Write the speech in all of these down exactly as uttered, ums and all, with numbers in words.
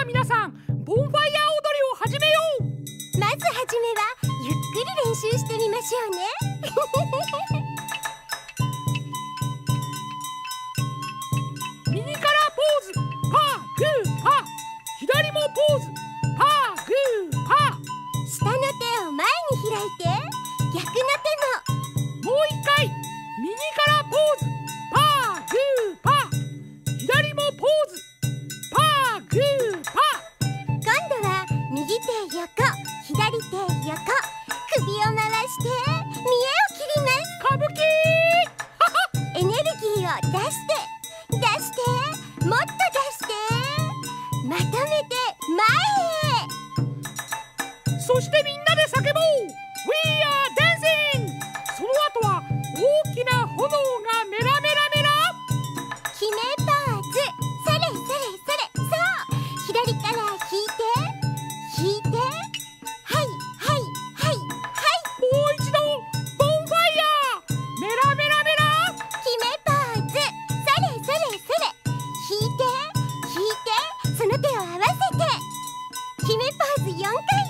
皆さん、ボンファイアー踊りを始めよう。 まずはじめはゆっくり練習してみましょうね。 右からポーズ、パーグーパー。左もポーズ、パーグーパー。 下の手を前に開いて、逆の手も。 もう一回、右からポーズ、パーグーパー。左もポーズ、パーグーパー。 今度は右手横、左手横、首を回して見栄を切ります。 歌舞伎エネルギーを出して出してもっと出してまとめて前へ。 そしてみんなで叫ぼう We are dancing。 その後は大きな炎がメラメラメラ。 決めポーズ、それそれそれ、そう左から引いて引いて、はいはいはいはい。 もう一度ボンファイヤーメラメラメラ。 決めポーズ、それそれそれ、引いて引いて、その手を合わせて決めポーズよんかいです。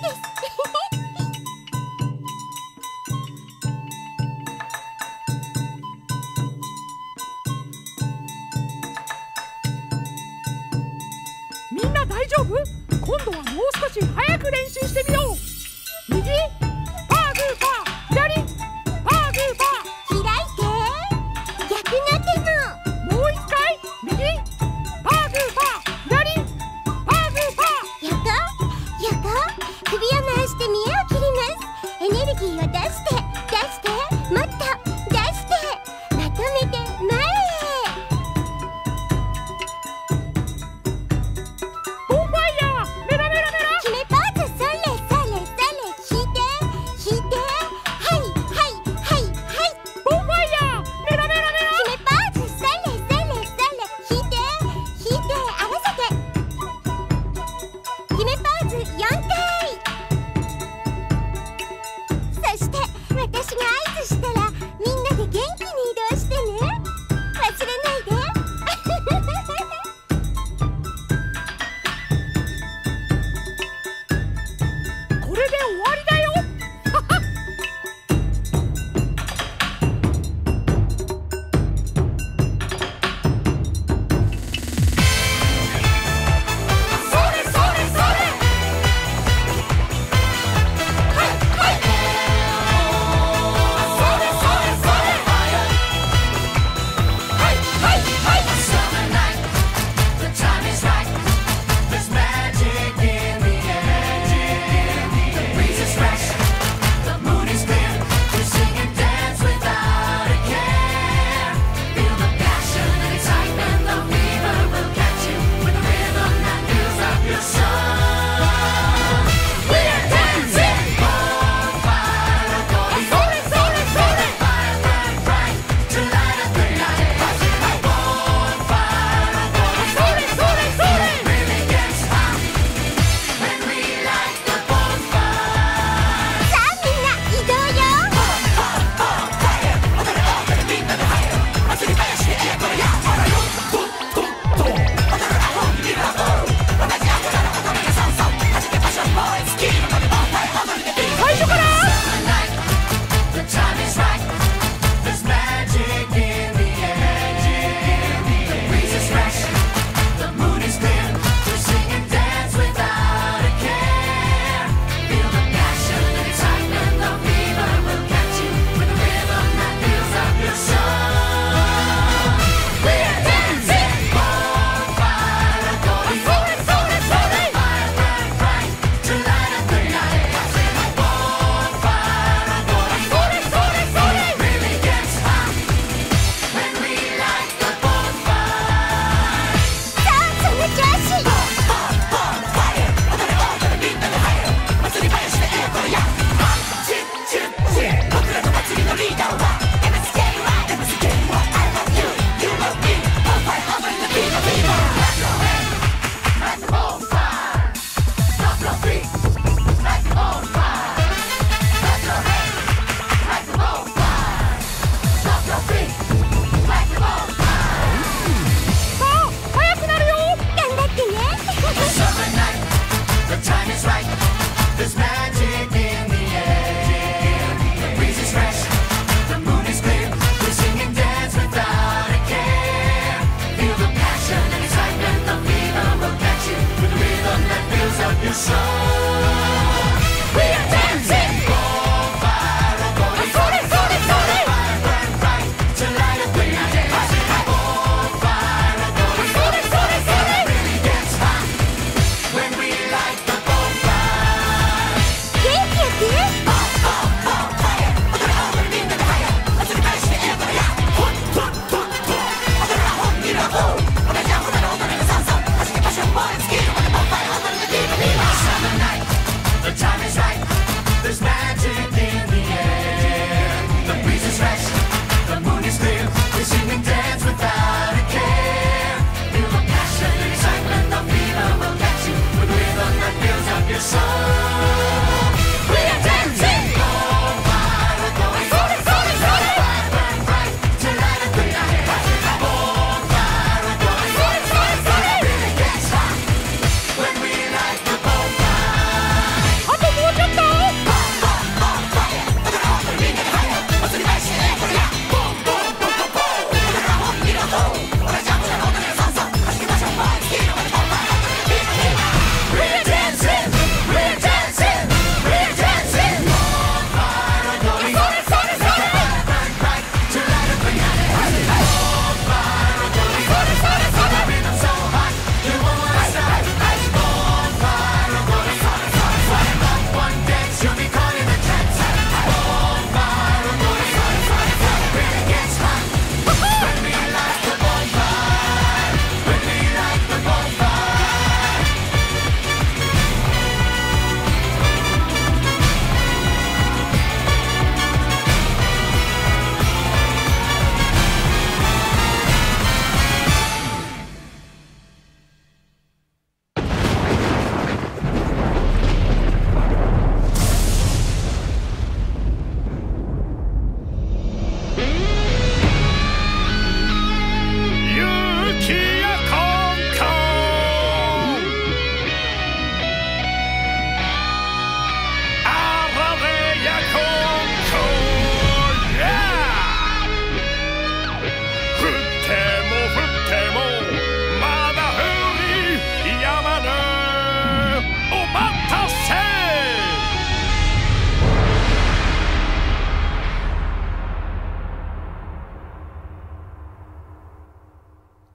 みんな大丈夫？今度はもう少し早く練習してみよう。右パーグーパー、左パーグーパー。 開いて逆の手も。 もう一回、右パーグーパー、左パーグーパー。 横横、首を回して見栄を切ります。エネルギーを出して出してもっと出してまとめて前へ。 ボンファイヤーメラメラメラ。 決めポーズ、それそれそれ、引いて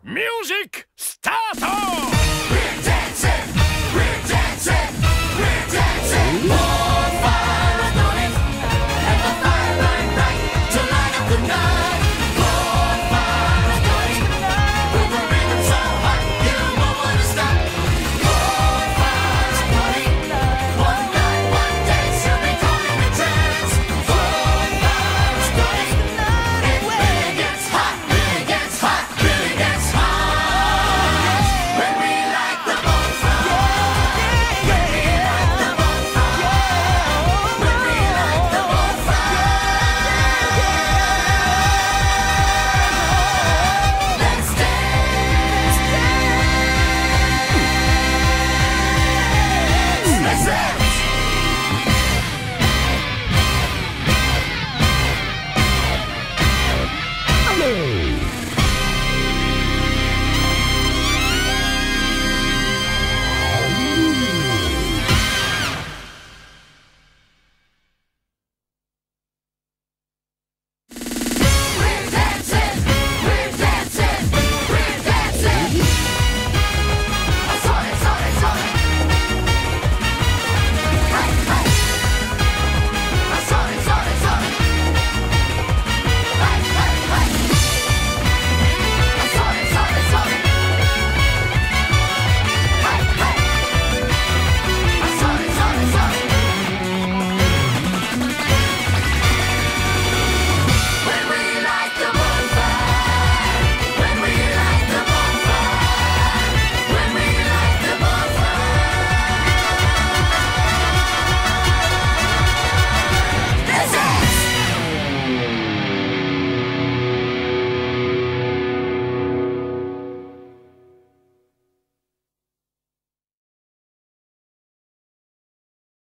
ミュージックスタート。